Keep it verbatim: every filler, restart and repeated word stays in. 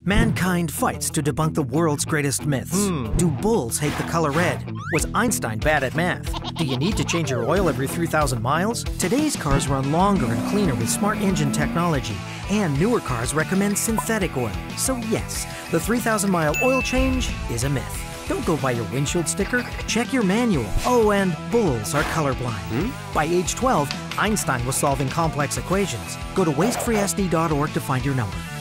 Mankind fights to debunk the world's greatest myths. Hmm. Do bulls hate the color red? Was Einstein bad at math? Do you need to change your oil every three thousand miles? Today's cars run longer and cleaner with smart engine technology, and newer cars recommend synthetic oil. So yes, the three thousand mile oil change is a myth. Don't go by your windshield sticker, check your manual. Oh, and bulls are colorblind. Hmm? By age twelve, Einstein was solving complex equations. Go to waste free S D dot org to find your number.